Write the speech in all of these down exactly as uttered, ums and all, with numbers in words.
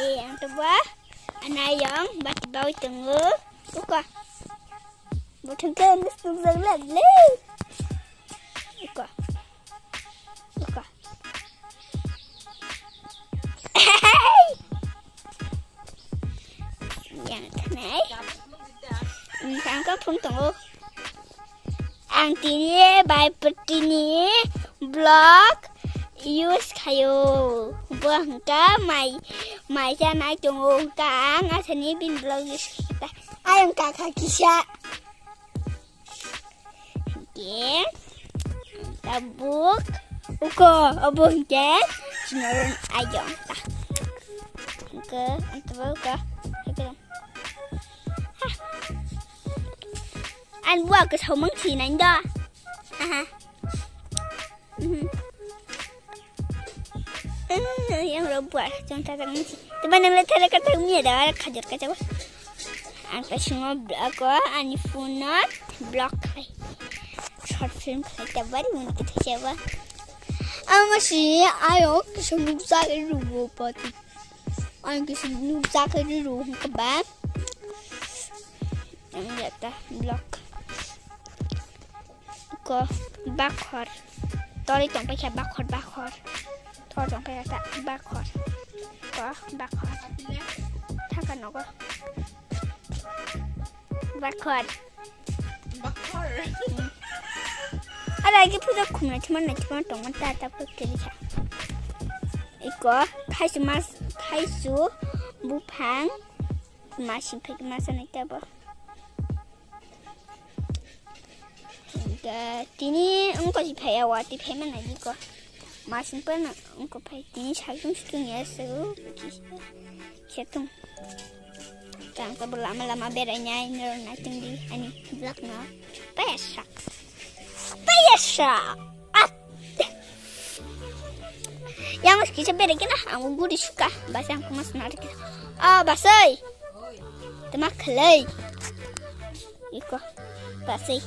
yang tua anayang bati bau tengah buka bukan kan sebelum lalu buka buka yang kenai angka pun tengah ang tini by petini blog use kayo buang ka mai mai sa nai tungo ka ang asani bin blog use kita ayong kakakisya okay tabuk uko abong jen sinaron ayong ta ke antara ka anh qua cái thầu măng xì này đó ha yang robot contoh tentang măng xì tapi nanti ada kata mie dah kajar kajar angkat semua aku ani phone block short film kita baru mungkin kita siapa masih ayo kita nusa ke robot ayo kita nusa ke robot kebab yang kata blockก็บักคอร์ดตอนนี้ต้องไปแค่บักคอร์ดบักคอร์ดตอนต้องไปแค่บักคอร์ดก็บักคอร์ดถ้ากันเนาะก็บักคอร์ดบักคอร์ดอะไรที่พูดถึงคุณนะที่มันไหนที่มันตรงมันตาตาเพื่อเกิดค่ะอีกก็ไทยสมาไทยสูบุพังมาชิมเพกมาสนิทแต่บ่tini engkau si payah wati payah mana juga masih pernah engkau payah tini cakung cakungnya seru cakung jangan kau berlama-lama bedanya ini orang nanti di ini belakang payah sak payah sak yang kita beda kita aku gudi suka bahasa yang kemas menarik kita ah bahasa temak kelai iko bahasa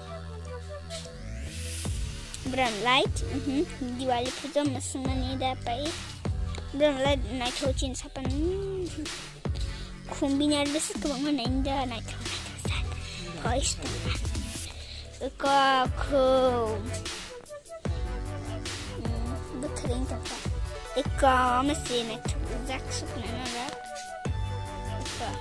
brown light mhm diwali puja masna ni dapat brown light night hocin sapan kombinasi besar kebangan indah night hocin voice ko ko betul ini tak iko masih night zak sukna nara iko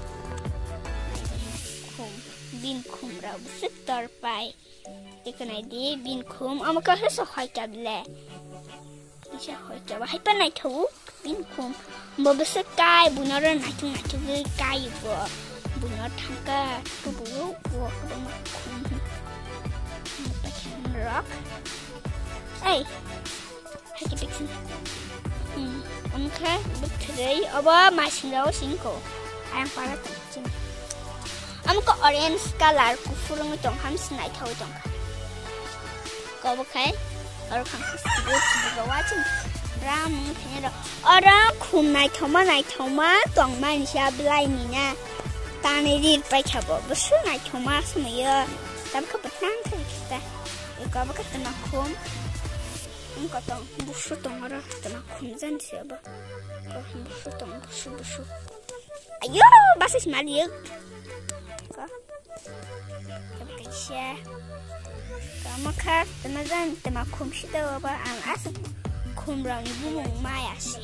kum bin kum rau besar terpai ikan ini bin kum, amak kau rasa hoi kabel, ini hoi kabel, hai pan naik tahu bin kum, babasa kai bunaran naik tu naik tu kai bu, bunar tangka, tu bulu bu, tu mak kum, pakai rock, eh, hai kepik sini, hmm, amak betul, apa masih lau singko, ayam parat tu, amak orange color, kufurung itu ham naik tahu tu. Kau bukai orang kampus itu juga wajib ramai punya orang kum naik thoma naik thoma tuang main siapa lain ni na tani dir pai cabo besul naik thoma semua tapi kau petang tu kita kau bukan tenang kum engkau tuang busuk tuang orang tenang kum jan siapa kau busuk tuang busuk busuk ayo bahasa Melayu kau kau bukan siapa kamu kan teman-teman teman kum kita apa ang asap kum rau ni bumung maya sih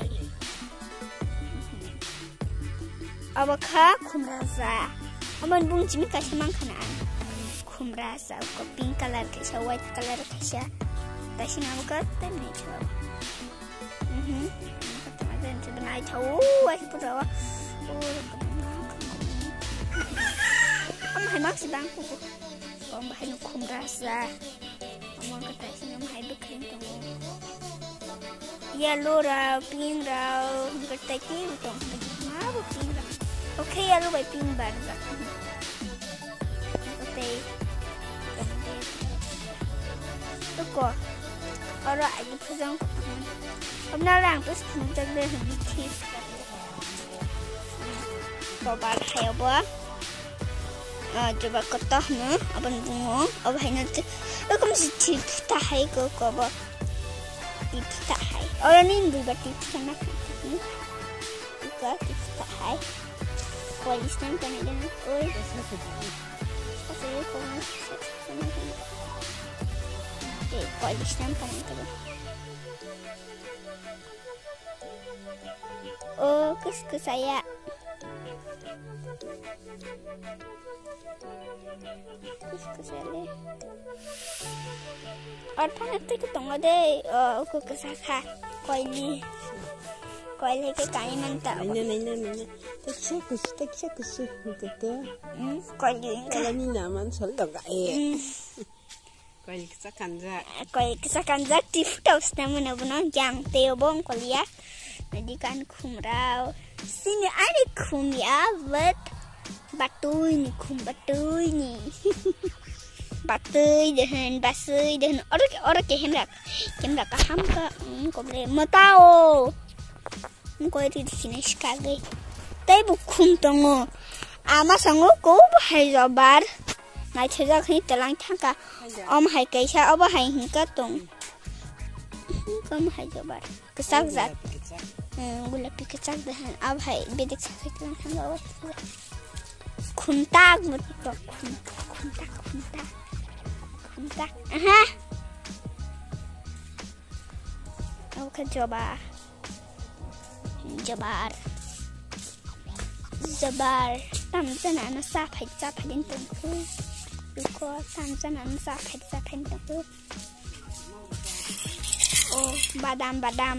apa kah kum rasa aman bung cimi kasih mangkanan kum rasa ko pink color kasih white color kasih kasih nama kata ni coba mhm teman-teman sebenarnya tahu wajib berapa kamu hemat sih bangku Om bahaya kum rasa, omong kata sini om bahaya bekerja tu. Yellow rau, pink rau, kata kiri tu. Mana pink rau? Okay, yellow by pink barza. Okay. Tu ko, orang lagi pusing. Om nak orang pus kita dah habis. Kau bahaya apa? coba kotoh na aban bungo ab hai na aku mesti tipta hai ko ko ba tipta hai orang ni dua tipta na ko juga kita hai kualitasnya kan ada nih oi kasih komen eh kualitasnya kan itu oh kes ke saya kes ke saya और थाने ते के तंग दे को कसखा कोइली कोइले के काई मनता नहीं नहीं नहीं नहीं teksa kus teksa kus gitu hmm koili kalau ni naman sol dog eh koili kisa kanja koili kisa kanja tifta usna mana bana jang teo bong kolia jadi kan khumrau sini ada khum ya vet batuy ni khum batuy ni batuy dengan basuy dengan orang orang ke hendak hendak kaham ke kau boleh matao kau itu di sini sekali tapi bukan tunggu ama sangu kau bahai jabar naik sejak ini telang tangka om hai kaisa om hai hingga tung kau bahai jabar kesak zat gula pikesak dengan om hai bedik sakit telang tangga awak kuntak betul kuntak kuntak kuntak aha aku kan coba jabar jabar tamzana na sapai sapai tentu ko tamzana na sapai sapai tentu oh badam badam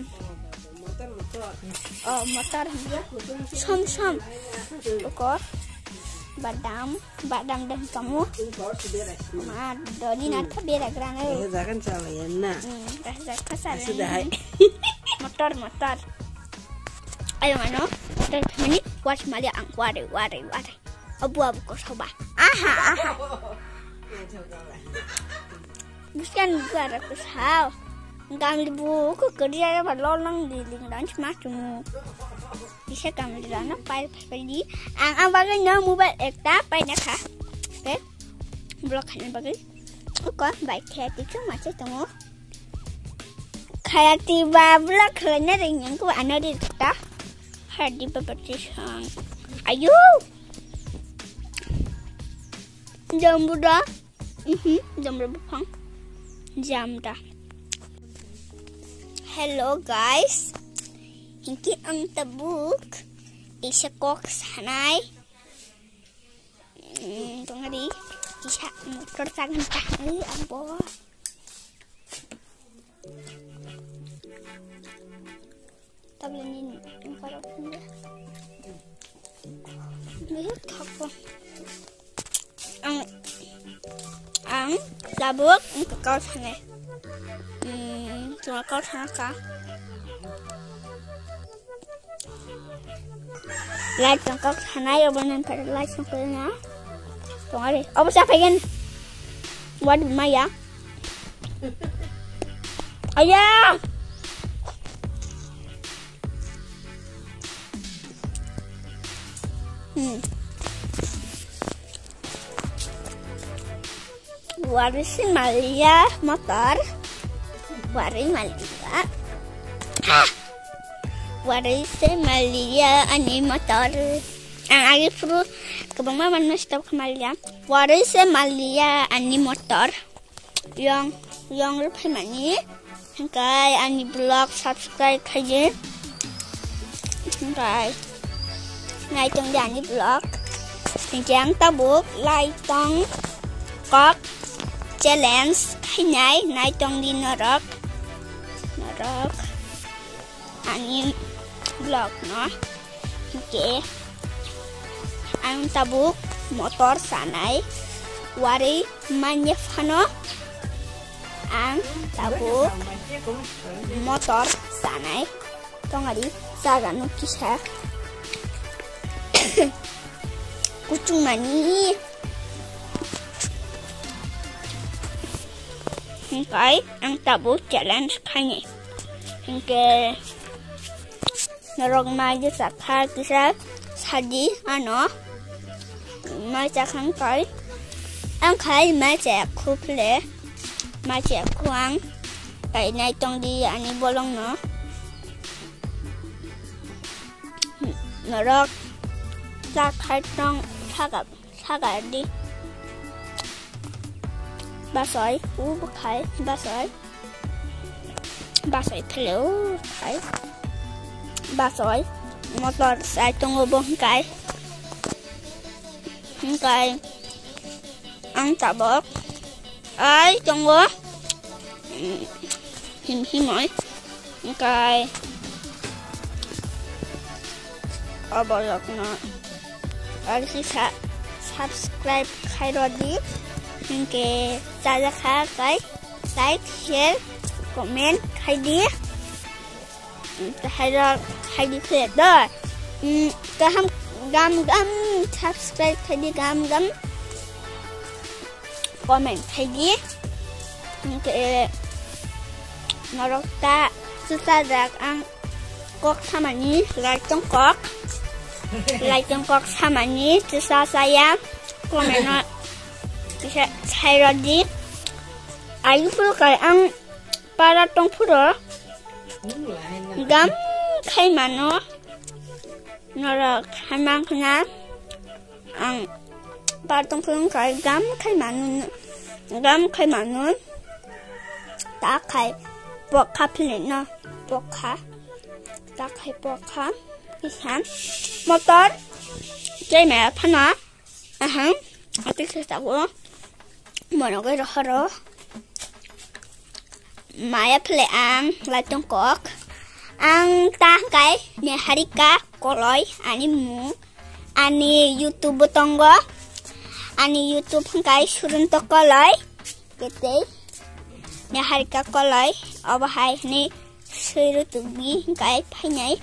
oh motor som som ko badam badam dan kamu ma doli na ta bera grana eh jangan salah ya nak sudah motor motor ayo ano dan ini watch malia ang ware ware ware abu abu ko soba aha aha bukan gara kesal ngam libu ko kerja ba lolang di ling dan macam bisa kami di sana pai pai ang ang bagai na mobile ekta pai na kha oke blok kan bagai ko baik kreatif macam temu kreatif ba blok kena dengan ko ana di ta Hardi berpetisang. Ayo. Jam berapa? Mhm, jam berapa pang? Jam dah. Hello guys. Ini ang tabuk. Isa kok sanay. Hmm, tunggu di. Isa motor tangan tangan ambo. Tablenin yung parang hindi. Lihat ako. Ang ang labok ang kakao sana. Hmm, tumakao sana ka. Light ang kakao sana yung banan para light ang kakao na. Tungari. Apa siapa yan? Waduh Maya. Ayah. Hmm. Waris Malia motor. Waris Malia. Ah. Waris Malia ani motor. Ang agi pro kabang mama na stop Malia. Waris Malia ani motor. Yang yang rupai mani. Hangkai ani blog subscribe kaje. Hangkai ngay trong đàn đi blog tình trạng ta buộc like tông có challenge hay nhảy ngay trong đi nó rớt nó rớt anh blog nó kể anh ta buộc motor sản ấy wari manyef hano anh ta buộc motor sản ấy trong ngày đi sa gắn nó kisah kucing mani hingkai ang tabu challenge kanye hingke narong maju sakha kisa saji ano mai cha khang kai ang khai mai cha kuple mai cha kuang kai nai tong di ani bolong no 너럭 싹 활동 사과 사과 đi ba sỏi ú bức hải ba sỏi ba sỏi thều hải ba sỏi một lọt sai trong bốn cái cái ăn tả bớt ấy trong bữa hình hình mỏi cái ở bỏ lọt nó ở khi sa subscribe khai rồi đi những cái ra ra khá cái like share comment khai đi khai ra khai đi phết đó cái ham gam gam subscribe khai đi gam gam comment khai đi những cái nó rất ta chúng ta ra ăn cóc tham ăn lại trong cóc lại trong cóc tham ăn chúng ta saya comment nó bisa saya di ayu pun kaya ang para tong pura gam kay mano nora kay man kana ang para tong pura kaya gam kay mano gam kay mano ta kay bokha plena bokha ta kay bokha isan motor jay mẹ phana ahang atik sa tawo Mở cái đó đó Maya play ang lại trong cọc Ang ta cái Nè harika Có lối Ani mu Ani YouTube tông go Ani YouTube cái Surun to có lối Cái tế Nè harika có lối Ở bà hai Nè Suru tu bi Cái phải nhảy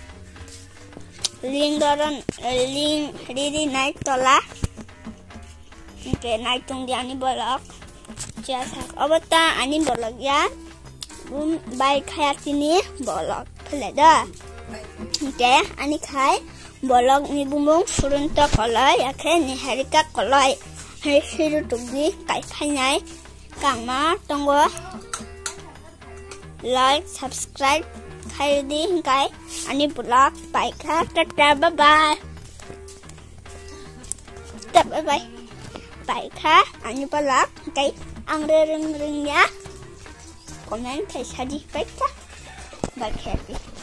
Liên đó đó Liên Đi đi này to lá Oke, naik tung di ani bolak. Jasa, obata ani bolak ya. Bum baik kayak ini bolak peleda. Oke, ani kai bolak ni bumbung surun to kolai. Oke, ni harika kolai. Hari siru tugi kai panjai. Kang ma tunggu. Like, subscribe, kai di kai ani bolak. Baik kah, tata bye bye. Tata bye bye. Tại khá anh ba lát cái ăn rừng rừng nhá comment thầy sao đi cách á bài kẹp đi